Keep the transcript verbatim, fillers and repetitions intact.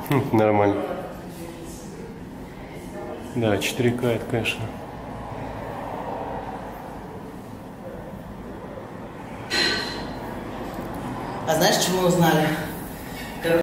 Хм, нормально. Да, четыре ка это, конечно. А знаешь, что мы узнали?